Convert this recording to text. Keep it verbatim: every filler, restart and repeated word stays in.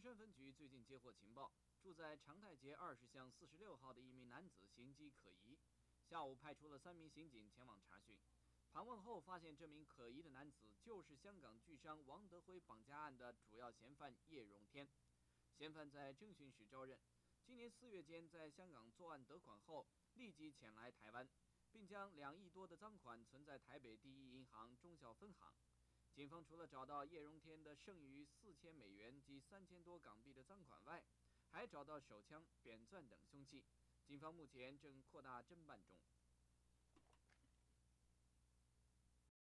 山分局最近接获情报，住在长泰街二十巷四十六号的一名男子行迹可疑。下午派出了三名刑警前往查询，盘问后发现这名可疑的男子就是香港巨商王德辉绑架案的主要嫌犯叶荣添。嫌犯在侦讯时招认，今年四月间在香港作案得款后，立即潜来台湾，并将两亿多的赃款存在台北第一银行中小分行。警方除了找到叶荣添的剩余四千美元及三千多港币的赃款外，还找到手枪、扁钻等凶器。警方目前正扩大侦办中。